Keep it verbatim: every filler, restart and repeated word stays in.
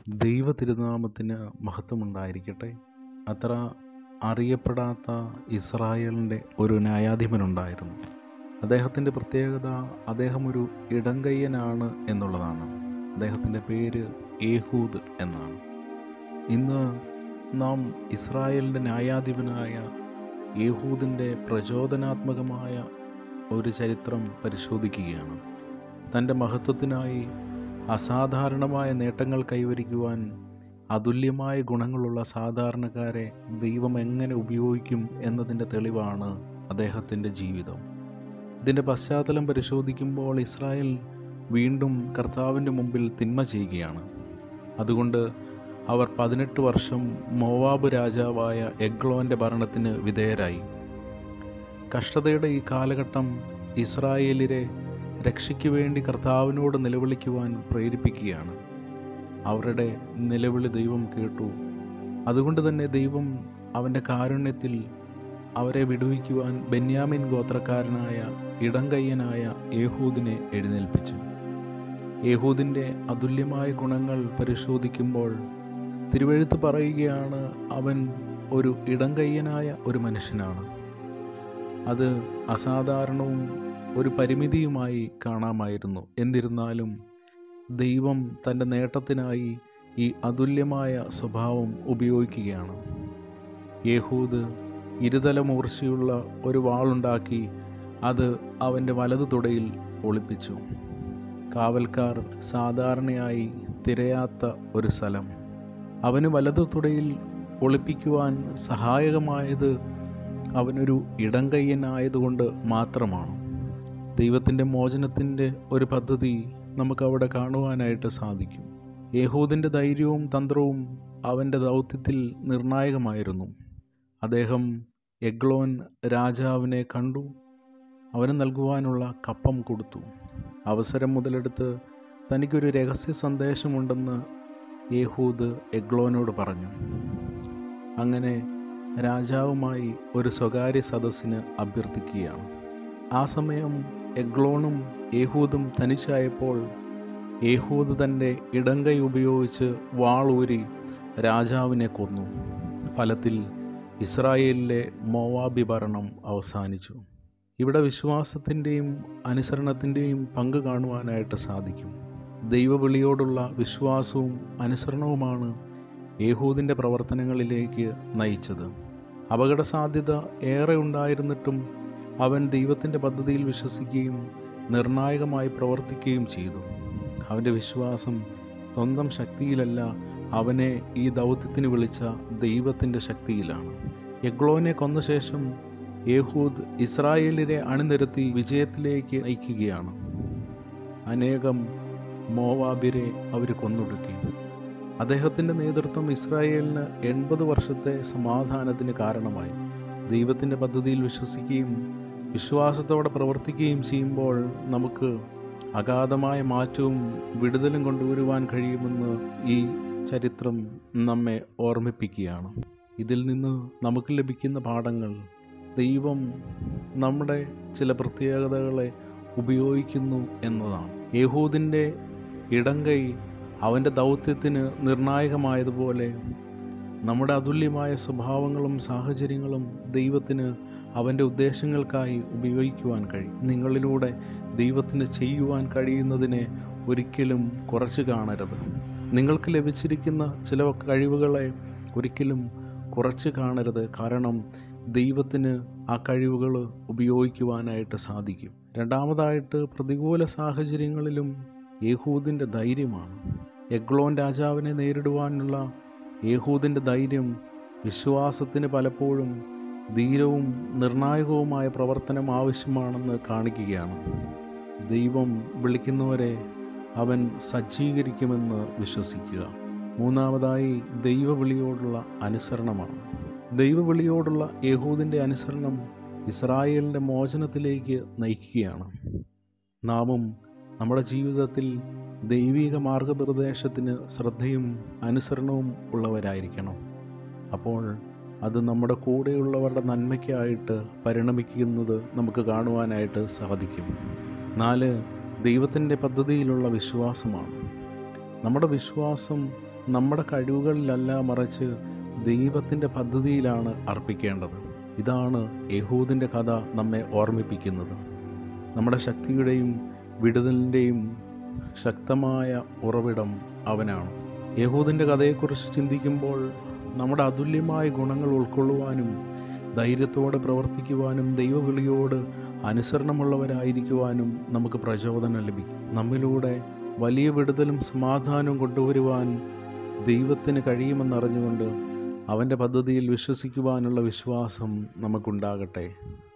ദൈവ തിരുനാമത്തിന് മഹത്വമുണ്ടായിരിക്കട്ടെ. അത്ര അറിയപ്പെടാത്ത ഇസ്രായേലിൻ്റെ ഒരു ന്യായാധിപനുണ്ടായിരുന്നു. അദ്ദേഹത്തിൻ്റെ പ്രത്യേകത അദ്ദേഹം ഒരു ഇടങ്കയ്യനാണ് എന്നുള്ളതാണ്. അദ്ദേഹത്തിൻ്റെ പേര് ഏഹൂദ് എന്നാണ്. ഇന്ന് നാം ഇസ്രായേലിൻ്റെ ന്യായാധിപനായ ഏഹൂദിൻ്റെ പ്രചോദനാത്മകമായ ഒരു ചരിത്രം പരിശോധിക്കുകയാണ്. തൻ്റെ മഹത്വത്തിനായി അസാധാരണമായ നേട്ടങ്ങൾ കൈവരിക്കുവാൻ അതുല്യമായ ഗുണങ്ങളുള്ള സാധാരണക്കാരെ ദൈവം എങ്ങനെ ഉപയോഗിക്കും എന്നതിൻ്റെ തെളിവാണ് അദ്ദേഹത്തിൻ്റെ ജീവിതം. ഇതിൻ്റെ പശ്ചാത്തലം പരിശോധിക്കുമ്പോൾ ഇസ്രായേൽ വീണ്ടും കർത്താവിൻ്റെ മുമ്പിൽ തിന്മ ചെയ്യുകയാണ്. അതുകൊണ്ട് അവർ പതിനെട്ട് വർഷം മോവാബ് രാജാവായ എഗ്ലോൻ്റെ ഭരണത്തിന് വിധേയരായി. കഷ്ടതയുടെ ഈ കാലഘട്ടം ഇസ്രായേലിനെ രക്ഷയ്ക്ക് വേണ്ടി കർത്താവിനോട് നിലവിളിക്കുവാൻ പ്രേരിപ്പിക്കുകയാണ്. അവരുടെ നിലവിളി ദൈവം കേട്ടു. അതുകൊണ്ട് തന്നെ ദൈവം അവൻ്റെ കാരുണ്യത്തിൽ അവരെ വിടുവിക്കുവാൻ ബെന്യാമിൻ ഗോത്രക്കാരനായ ഇടങ്കയ്യനായ ഏഹൂദിനെ എഴുന്നേൽപ്പിച്ചു. ഏഹൂദിൻ്റെ അതുല്യമായ ഗുണങ്ങൾ പരിശോധിക്കുമ്പോൾ തിരുവെഴുത്ത് പറയുകയാണ്, അവൻ ഒരു ഇടങ്കയ്യനായ ഒരു മനുഷ്യനാണ്. അത് അസാധാരണവും ഒരു പരിമിതിയുമായി കാണാമായിരുന്നു. എന്നിരുന്നാലും ദൈവം തൻ്റെ നേട്ടത്തിനായി ഈ അതുല്യമായ സ്വഭാവം ഉപയോഗിക്കുകയാണ്. ഏഹൂദ് ഇരുതല മൂർച്ചയുള്ള ഒരു വാളുണ്ടാക്കി അത് അവൻ്റെ വലതു തുടയിൽ ഒളിപ്പിച്ചു. കാവൽക്കാർ സാധാരണയായി തിരയാത്ത ഒരു സ്ഥലം അവന് വലതു തുടയിൽ ഒളിപ്പിക്കുവാൻ സഹായകമായത് അവനൊരു ഇടങ്കയ്യനായതുകൊണ്ട് മാത്രമാണ്. ദൈവത്തിൻ്റെ മോചനത്തിൻ്റെ ഒരു പദ്ധതി നമുക്കവിടെ കാണുവാനായിട്ട് സാധിക്കും. ഏഹൂദിൻ്റെ ധൈര്യവും തന്ത്രവും അവൻ്റെ ദൗത്യത്തിൽ നിർണായകമായിരുന്നു. അദ്ദേഹം എഗ്ലോൻ രാജാവിനെ കണ്ടു. അവന് നൽകുവാനുള്ള കപ്പം കൊടുത്തു. അവസരം മുതലെടുത്ത് തനിക്കൊരു രഹസ്യ സന്ദേശമുണ്ടെന്ന് ഏഹൂദ് എഗ്ലോനോട് പറഞ്ഞു. അങ്ങനെ രാജാവുമായി ഒരു സ്വകാര്യ സദസ്സിന് അഭ്യർത്ഥിക്കുകയാണ്. ആ സമയം എഗ്ലോണും ഏഹൂദും തനിച്ചായപ്പോൾ ഏഹൂദ് തൻ്റെ ഇടങ്കൈ ഉപയോഗിച്ച് വാളൂരി രാജാവിനെ കൊന്നു. ഫലത്തിൽ ഇസ്രായേലിലെ മോവാബി ഭരണം അവസാനിച്ചു. ഇവിടെ വിശ്വാസത്തിൻ്റെയും അനുസരണത്തിൻ്റെയും പങ്ക് കാണുവാനായിട്ട് സാധിക്കും. ദൈവവിളിയോടുള്ള വിശ്വാസവും അനുസരണവുമാണ് ഏഹൂദിൻ്റെ പ്രവർത്തനങ്ങളിലേക്ക് നയിച്ചത്. അപകട സാധ്യത ഏറെ ഉണ്ടായിരുന്നിട്ടും അവൻ ദൈവത്തിൻ്റെ പദ്ധതിയിൽ വിശ്വസിക്കുകയും നിർണായകമായി പ്രവർത്തിക്കുകയും ചെയ്തു. അവൻ്റെ വിശ്വാസം സ്വന്തം ശക്തിയിലല്ല, അവനെ ഈ ദൗത്യത്തിന് വിളിച്ച ദൈവത്തിൻ്റെ ശക്തിയിലാണ്. എഗ്ലോനെ കൊന്ന ശേഷം ഏഹൂദ് ഇസ്രായേലിനെ അണിനിരത്തി വിജയത്തിലേക്ക് നയിക്കുകയാണ്. അനേകം മോവാബിരെ അവർ കൊന്നൊടുക്കി. അദ്ദേഹത്തിൻ്റെ നേതൃത്വം ഇസ്രായേലിന് എൺപത് വർഷത്തെ സമാധാനത്തിന് കാരണമായി. ദൈവത്തിൻ്റെ പദ്ധതിയിൽ വിശ്വസിക്കുകയും വിശ്വാസത്തോടെ പ്രവർത്തിക്കുകയും ചെയ്യുമ്പോൾ നമുക്ക് അഗാധമായ മാറ്റവും വിടുതലും കൊണ്ടുവരുവാൻ കഴിയുമെന്ന് ഈ ചരിത്രം നമ്മെ ഓർമ്മിപ്പിക്കുകയാണ്. ഇതിൽ നിന്ന് നമുക്ക് ലഭിക്കുന്ന പാഠങ്ങൾ, ദൈവം നമ്മുടെ ചില പ്രത്യേകതകളെ ഉപയോഗിക്കുന്നു എന്നതാണ്. ഏഹൂദിൻ്റെ ഇടങ്കൈ അവൻ്റെ ദൗത്യത്തിന് നിർണായകമായതുപോലെ നമ്മുടെ അതുല്യമായ സ്വഭാവങ്ങളും സാഹചര്യങ്ങളും ദൈവത്തിന് അവൻ്റെ ഉദ്ദേശങ്ങൾക്കായി ഉപയോഗിക്കുവാൻ കഴിയും. നിങ്ങളിലൂടെ ദൈവത്തിന് ചെയ്യുവാൻ കഴിയുന്നതിനെ ഒരിക്കലും കുറച്ച് കാണരുത്. നിങ്ങൾക്ക് ലഭിച്ചിരിക്കുന്ന ചില കഴിവുകളെ ഒരിക്കലും കുറച്ച് കാണരുത്. കാരണം ദൈവത്തിന് ആ കഴിവുകൾ ഉപയോഗിക്കുവാനായിട്ട് സാധിക്കും. രണ്ടാമതായിട്ട്, പ്രതികൂല സാഹചര്യങ്ങളിലും ഏഹൂദിൻ്റെ ധൈര്യമാണ്. എഗ്ലോൻ രാജാവിനെ നേരിടുവാനുള്ള ഏഹൂദിൻ്റെ ധൈര്യം വിശ്വാസത്തിന് പലപ്പോഴും ധീരവും നിർണായകവുമായ പ്രവർത്തനം ആവശ്യമാണെന്ന് കാണിക്കുകയാണ്. ദൈവം വിളിക്കുന്നവരെ അവൻ സജ്ജീകരിക്കുമെന്ന് വിശ്വസിക്കുക. മൂന്നാമതായി, ദൈവവിളിയോടുള്ള അനുസരണമാണ്. ദൈവവിളിയോടുള്ള ഏഹൂദിൻ്റെ അനുസരണം ഇസ്രായേലിൻ്റെ മോചനത്തിലേക്ക് നയിക്കുകയാണ്. നാമും നമ്മുടെ ജീവിതത്തിൽ ദൈവിക മാർഗനിർദ്ദേശത്തിന് ശ്രദ്ധയും അനുസരണവും ഉള്ളവരായിരിക്കണം. അപ്പോൾ അത് നമ്മുടെ കൂടെയുള്ളവരുടെ നന്മയ്ക്കായിട്ട് പരിണമിക്കുന്നത് നമുക്ക് കാണുവാനായിട്ട് സാധിക്കും. നാല്, ദൈവത്തിൻ്റെ പദ്ധതിയിലുള്ള വിശ്വാസമാണ്. നമ്മുടെ വിശ്വാസം നമ്മുടെ കഴിവുകളിലല്ല, മറിച്ച് ദൈവത്തിൻ്റെ പദ്ധതിയിലാണ് അർപ്പിക്കേണ്ടത്. ഇതാണ് യഹൂദിൻ്റെ കഥ നമ്മെ ഓർമ്മിപ്പിക്കുന്നത്. നമ്മുടെ ശക്തിയുടെയും വിടുതലിൻ്റെയും ശക്തമായ ഉറവിടം അവനാണ്. യഹൂദിൻ്റെ കഥയെക്കുറിച്ച് ചിന്തിക്കുമ്പോൾ നമ്മുടെ അതുല്യമായ ഗുണങ്ങൾ ഉൾക്കൊള്ളുവാനും ധൈര്യത്തോടെ പ്രവർത്തിക്കുവാനും ദൈവവിളിയോട് അനുസരണമുള്ളവരായിരിക്കുവാനും നമുക്ക് പ്രചോദനം ലഭിക്കും. നമ്മിലൂടെ വലിയ വിടുതലും സമാധാനവും കൊണ്ടുവരുവാൻ ദൈവത്തിന് കഴിയുമെന്നറിഞ്ഞുകൊണ്ട് അവൻ്റെ പദ്ധതിയിൽ വിശ്വസിക്കുവാനുള്ള വിശ്വാസം നമുക്കുണ്ടാകട്ടെ.